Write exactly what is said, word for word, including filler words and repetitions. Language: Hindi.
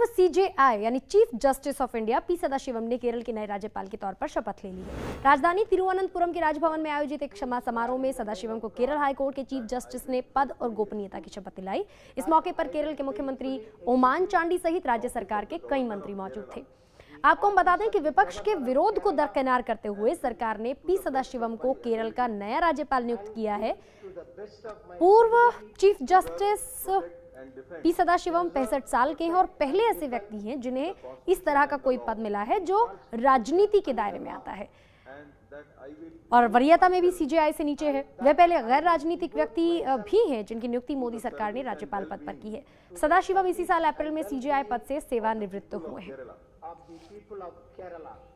पूर्व सीजेआई यानी chief justice of India P Sadashivam ने केरल के नए राज्यपाल के तौर पर शपथ ले ली है। राजधानी तिरुवनंतपुरम के राजभवन में आयोजित एक क्षमा समारोह में सदाशिवम को केरल हाईकोर्ट के चीफ जस्टिस ने पद और गोपनीयता की शपथ दिलाई। इस मौके पर केरल के मुख्यमंत्री ओमान चांडी सहित राज्य सरकार के कई मंत्री मौजूद थे। आपको हम बता दें कि विपक्ष के विरोध को दरकिनार करते हुए सरकार ने पी सदाशिवम को केरल का नया राज्यपाल नियुक्त किया है। पूर्व चीफ जस्टिस पी सदाशिवम पैंसठ साल के हैं और पहले ऐसे व्यक्ति हैं जिन्हें इस तरह का कोई पद मिला है जो राजनीति के दायरे में आता है और वरीयता में भी सीजेआई से नीचे है। वे पहले गैर राजनीतिक व्यक्ति भी हैं जिनकी नियुक्ति मोदी सरकार ने राज्यपाल पद पर की है। सदाशिवम इसी साल अप्रैल में सीजेआई पद से सेवानिवृत्त हुए हैं।